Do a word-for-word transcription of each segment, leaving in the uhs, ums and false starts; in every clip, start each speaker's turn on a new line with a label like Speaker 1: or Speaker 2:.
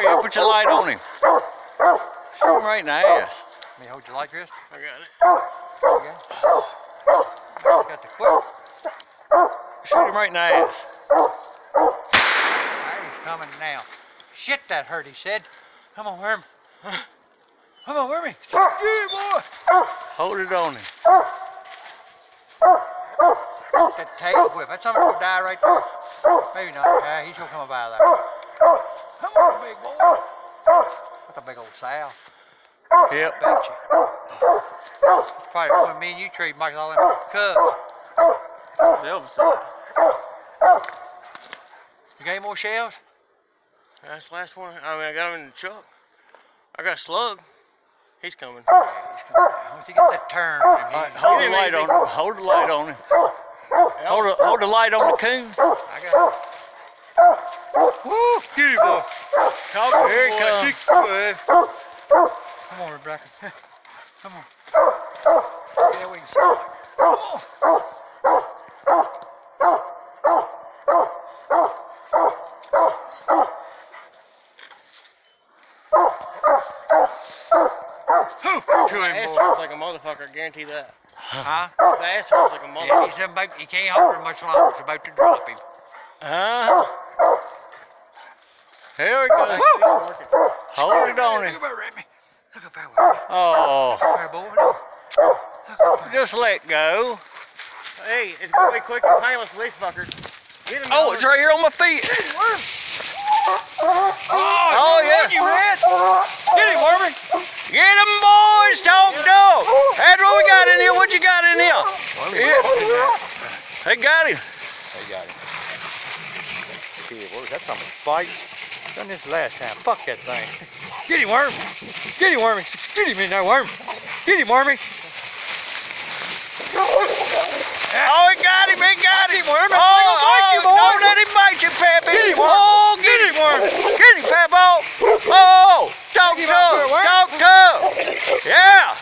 Speaker 1: here, put your light on him. Shoot him right in the ass.
Speaker 2: Let me hold your light, Chris.
Speaker 3: I got it.
Speaker 2: Okay. Got the quick.
Speaker 1: Shoot him right in the ass.
Speaker 2: Alright, he's coming now. Shit, that hurt, he said. Come on, Worm. Come on, Wormy. Yeah, boy.
Speaker 1: Hold it on him.
Speaker 2: That tail whip. That something's gonna die right there. Maybe not. Yeah, he's gonna come up out of there. Come on, big boy. That's a big old sow.
Speaker 1: Yep.
Speaker 2: Bet you. It's probably one me and you trade, Michael, all them cubs.
Speaker 3: It's Elvis side.
Speaker 2: You got any more shells?
Speaker 3: That's the last one. I mean, I got him in the truck. I got a slug. He's coming.
Speaker 2: Yeah, he's coming. Once you get that turn.
Speaker 1: All right, hold the light on him. Hold the light on him. Hold the, hold the light on the coon.
Speaker 2: I got it. Woo! Get him, boy. Come on,
Speaker 1: Here he
Speaker 2: boy.
Speaker 1: comes.
Speaker 2: Chick, boy. Come on, Rebecca. Come on. Yeah, we can see. Come on.
Speaker 3: His ass hurts like a motherfucker, I guarantee that.
Speaker 2: Huh?
Speaker 3: His ass hurts like a
Speaker 2: Yeah,
Speaker 3: motherfucker.
Speaker 2: he's about, he can't hold her much longer. It's about to drop him.
Speaker 1: Uh-huh. Here we go. Hold it on him.
Speaker 2: Look about Remy. Look about Remy.
Speaker 1: Oh,
Speaker 2: Look about boy. No.
Speaker 1: just let go.
Speaker 3: Hey, it's gonna be quick and painless for these fuckers. Get him
Speaker 1: Oh,
Speaker 3: going.
Speaker 1: it's right here on my feet.
Speaker 2: Oh,
Speaker 1: Oh, yeah.
Speaker 2: You red. Get him, Wormy.
Speaker 1: Get them boys, talk dog. That's what we got in here. What you got in here? Yeah. They got him.
Speaker 2: They got him. Shit, what was that something? Fights? Done this last time. Fuck that thing. Get him, Worm. Get him, Wormy. Get him in there, Worm. Get him, Wormy.
Speaker 1: Oh, he got him. He got him.
Speaker 2: Worm.
Speaker 1: Oh, oh, don't let him bite you, Pappy.
Speaker 2: Get him, Worm.
Speaker 1: Oh, get him, Worm. Get him, Pappo. Oh, talk
Speaker 2: Take him out there,
Speaker 1: tough.
Speaker 2: Worm.
Speaker 1: Talk tough. Yeah.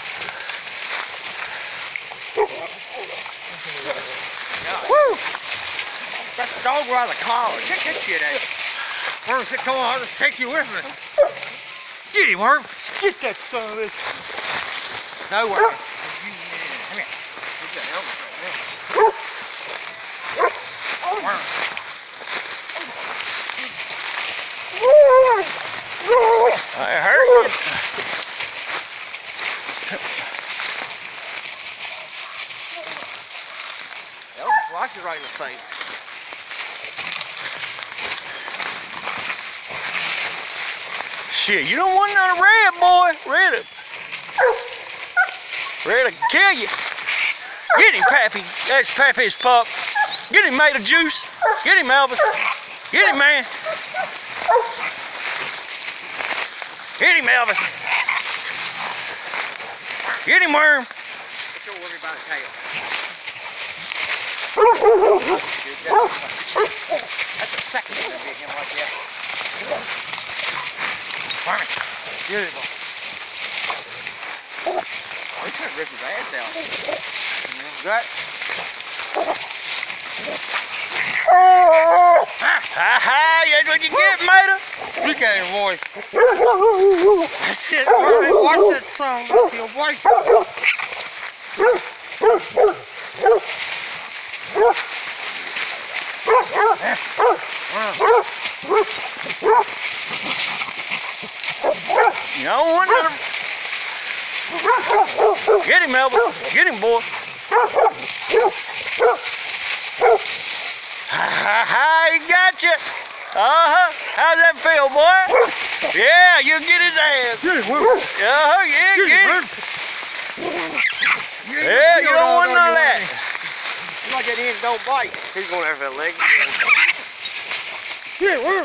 Speaker 2: Woo! Got the dog by the collar. Check that shit out. Worm said, come on, I'll just take you with me. Get him, Worm. Get that son of a bitch. No, Worm. Come here. Get that Elvis right there. Worm.
Speaker 1: I heard you.
Speaker 2: Elvis likes it right in the face.
Speaker 1: Shit, you don't want none of red, boy. Red, red will kill you. Get him, Pappy. That's Pappy's pup. Get him, made of juice. Get him, Elvis. Get him, man. Get him, Elvis. Get him, Worm.
Speaker 2: Get your Wormy by the tail. That's the second one to be him like that. Wormy. Get him. Oh, he's trying to rip his ass out. That.
Speaker 1: Ha ha, that's what you get, mater.
Speaker 2: Look at him, boy. That's it, Wormy. Watch that son of your wife.
Speaker 1: You don't want none of... Get him, Elvis. Get him, boy. Ha ha ha, he got you. Uh-huh. How's that feel, boy? Yeah, you get his ass.
Speaker 2: Get him, Wormy.
Speaker 1: Uh-huh, yeah,
Speaker 2: Get
Speaker 1: get
Speaker 2: him,
Speaker 1: him. Yeah, you don't want none of that.
Speaker 2: You like that end don't bite.
Speaker 3: He's going after that leg.
Speaker 2: Get him, Worm.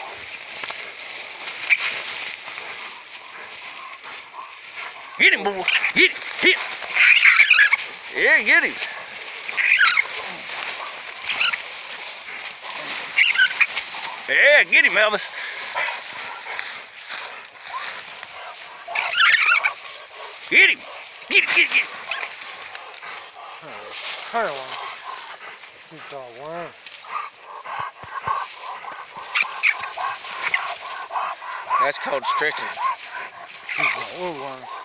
Speaker 1: Get him, boy. Get him. Hit. Yeah, get him. Yeah, get him, Elvis. Get him. Get him, get him, get him.
Speaker 2: Turn one. He's got one.
Speaker 3: That's called stretching.
Speaker 2: Ooh, ooh,